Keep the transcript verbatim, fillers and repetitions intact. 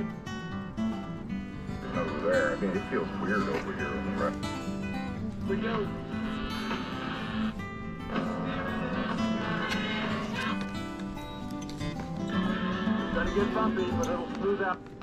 Over there, I mean, it feels weird over here on the right. We go. It's gonna get bumpy, but it'll smooth out.